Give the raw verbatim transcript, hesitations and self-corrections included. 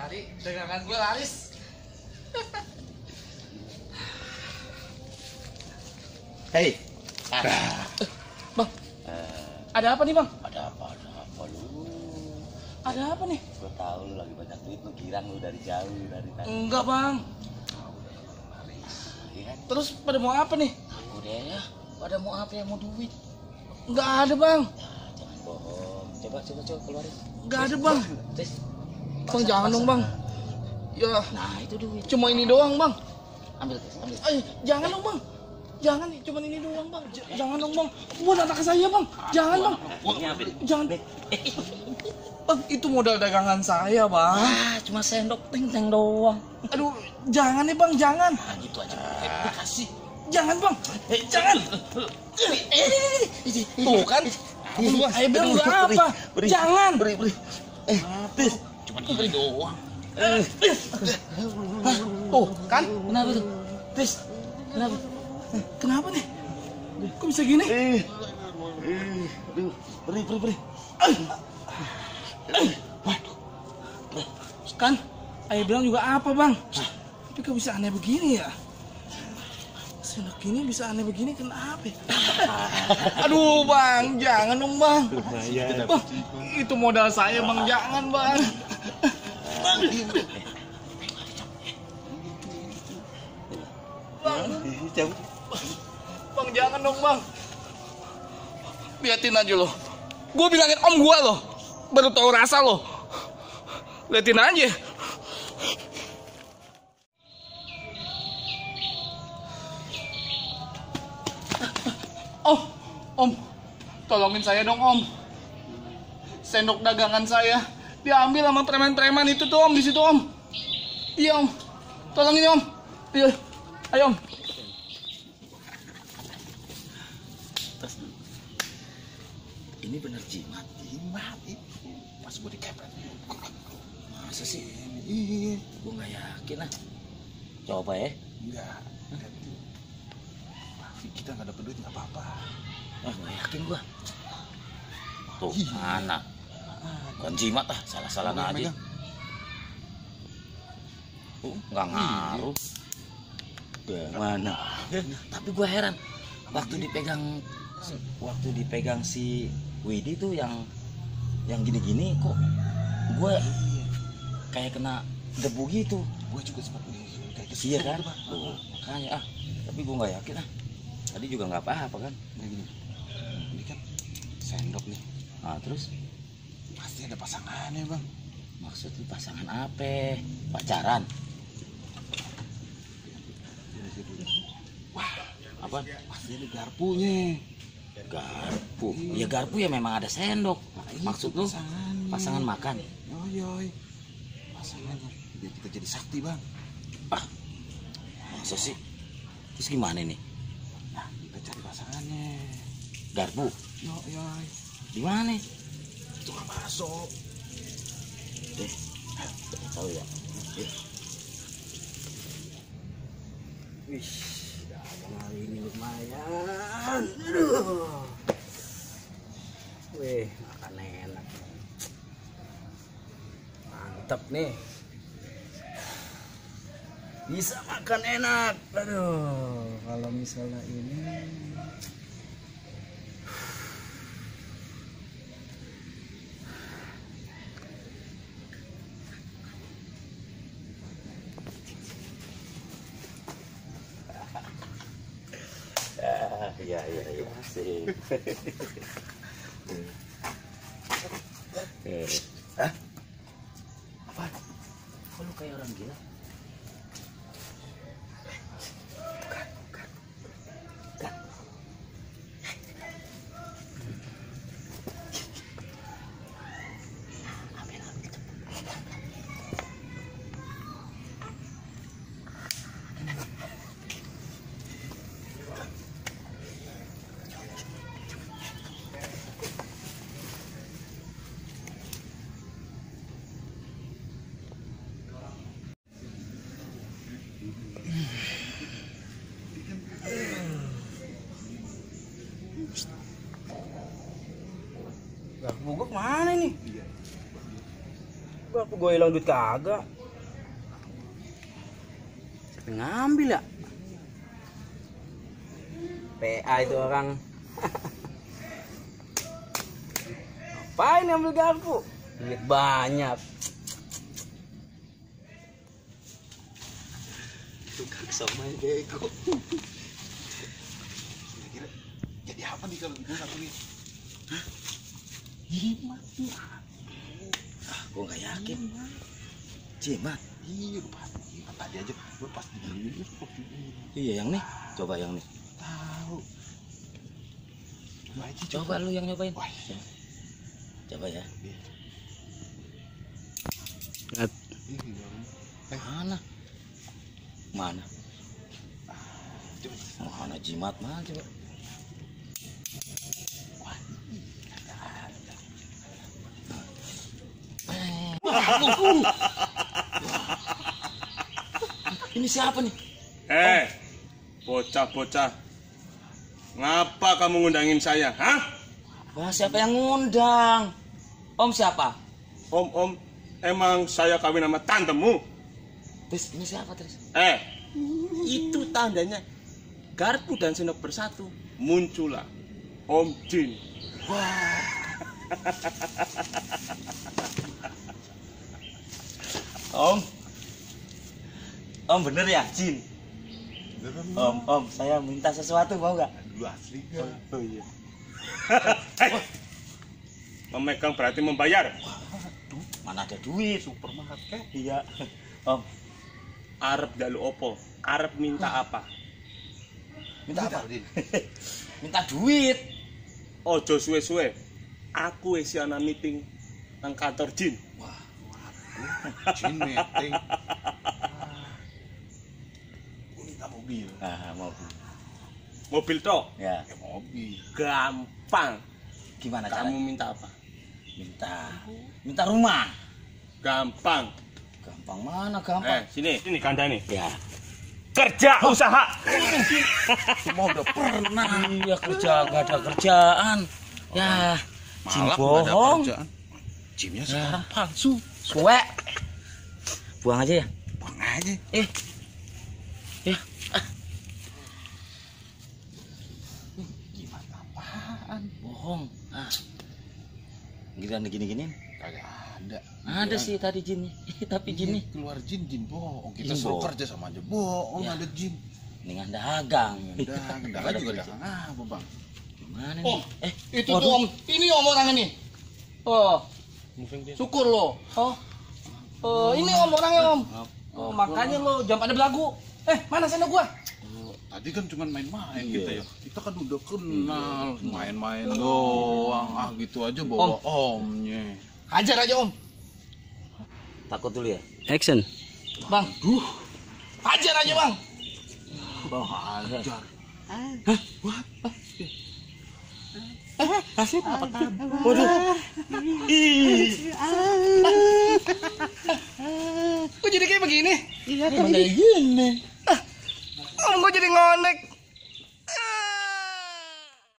hari dagangan gue laris. Hei, Bang, ada apa nih bang? ada apa? Ada apa lu? Ada apa nih? Gue tahu lu lagi banyak duit, lu girang lu dari jauh dari tadi. Enggak bang. Iya kan? Terus pada mau apa nih? Aku deh ya. Pada mau apa ya? Mau duit? Enggak ada bang. Ya, jangan bohong. Coba coba coba keluarin. Enggak ada bang. Tes. Bang jangan dong bang. Ya, Nah itu duit. cuma ini doang bang. Ambil tes, ambil. Eh, jangan dong bang. Jangan nih, cuma ini doang bang. J- jangan dong bang. Buat anak saya bang. Jangan bang. Ini ambil. Jangan. Bang, itu modal dagangan saya bang. Ah, cuma sendok teng-teng doang. Aduh, jangan nih bang, jangan. Nah, gitu aja. Eh, kasih. Jangan bang. Eh, jangan. Tuh kan. Ayo bilang udah apa? Beri, Jangan. Beri, beri. Eh, tis. Cuma ini doang. Eh. Hah? Tuh kan. Kenapa tuh? Tis. Kenapa? Kenapa nih? Kok bisa gini? Eh, eh, aduh, beri, beri, beri. Kan, ayah bilang juga apa bang? Tapi kok bisa aneh begini ya? Sendok gini bisa aneh begini kenapa? Ya? Aduh bang, jangan dong bang. Bang, itu modal saya bang, jangan bang. Bang, bang, bang jangan dong bang. Liatin aja loh. Gue bilangin om gue loh, baru tahu rasa loh. Liatin aja. Oh, om, tolongin saya dong om. Sendok dagangan saya diambil sama preman-preman itu tuh om, di situ om. Iya om, tolongin om. Iya, ayo om. Ini bener jimat, jimat itu. Pas gue dikepet. Masa sih? Iya, gue nggak yakin lah. Coba ya. Enggak. Tapi kita nggak dapet duit nggak apa-apa. Wah, nggak yakin gue. Tuh, Ih. mana? Bukan jimat ah, salah-salah Megang, aja. megang. Tuh, nggak ngaruh. Mana? Tapi gue heran. Waktu dipegang, waktu dipegang si Widi tuh yang yang gini-gini kok gue kayak kena debu gitu. Gue juga sempat kayak gitu. Iya kan? Tuh, makanya ah, tapi gue nggak yakin ah. Tadi juga nggak apa-apa kan? Nah gini, ini kan sendok nih. Nah terus Pasti ada pasangannya bang. maksud lu pasangan apa? Pacaran? Wah, Apa? pasti ada garpunya. Garpu. Ya garpu ya memang ada sendok. Nah, itu Maksud lu pasangannya. pasangan makan? Oh yoi, pasangannya. Biar kita jadi sakti bang. Ah, masa sih? Terus gimana nih? Nah, kita cari pasangannya. Garpu? Yo yoi, Di mana? tukang bakso. Eh, tahu ya. Eh. Wih, dagang hari ini lumayan. Aduh. Wih, makan enak. Mantap nih. Bisa makan enak. Aduh, kalau misalnya ini Ah, iya iya iya sih. Eh. Hah? Apa? Kok lu kayak orang gila? Bukan, bukan. Bukan. Ambil, ambil cepet. garpu gue kemana nih? Garpu gue hilang duit kagak. Siapa yang ngambil ya? P A itu orang. Ngapain ambil garpu? Duit banyak. Tukang sama bego. Kira-kira jadi apa nih kalau gitu satu nih? Hah? Jimat. Ah, gua nggak yakin. Jimat. Iya, lu pasti. Tadi aja lu pasti beli. Iya yang nih. Coba yang nih. Tahu. Coba aja, Coba lu yang nyobain. Wah, Ya. Coba ya. Lihat. Eh, Mana? Mana? coba. Mana jimat mana coba? Ini siapa nih? Eh, bocah-bocah, ngapa kamu ngundangin saya? Hah? Wah, siapa yang ngundang? Om siapa? Om-om, emang saya kawin sama tantemu? Terus ini siapa terus? Eh, itu tandanya garpu dan sendok bersatu. Muncullah Om Jin. Om. Om bener ya, Jin? Beneran lu. Om, Om, saya minta sesuatu mau nggak? Lu asli gak? Oh iya. Hei, memegang berarti membayar. Mana ada duit? Supermarket kek. Iya. Om, Arep dalu opo? Arep minta apa? minta apa? Din? Minta duit. Ojo suwe-suwe. Aku wis ana meeting nang kantor Jin. Jin meeting. Gua minta mobil. Ah, mau. Mobil tok. Ya, Ya mobil. Gampang. gimana Kamu caranya? minta apa? Minta minta rumah. Gampang. Gampang mana Eh, gampang? sini, sini kandani. Ya. Kerja usaha. Semua udah pernah. Iya kerja, gak ada kerjaan. Ya, Jin Malah nggak ada bohong. kerjaan. Jimnya sekarang palsu. Suwe. Buang aja ya. Bang aja. Eh. Ya. Gimana apaan? Bohong. Ah. Giliran gini-gini. Kagak ada. Ada sih tadi jinnya. Tapi jinnya keluar jin, jin bohong. Kita Jin suruh bohong. kerja sama aja bohong. Ya. Ada jin. dengan dagang. Dagang, Nggak dagang ada juga kerja. dagang apa bang? Gimana Oh, nih? Eh, itu waduh. tuh om, ini om orang ini. Oh, syukur lo. Oh, oh ini om orangnya om. Oh, makanya lo jangan pada belagu. Eh, mana sendok gua? Tadi kan cuma main-main kita ya. Kita kan udah kenal, main-main doang. Ah gitu aja bawa omnya. Hajar aja om. Takut dulu ya. Action. Bang, duh. Hajar aja bang. Bang, hajar. Waduh. Kok jadi kayak begini? Iya, kayak gini. Om gua jadi ngonek.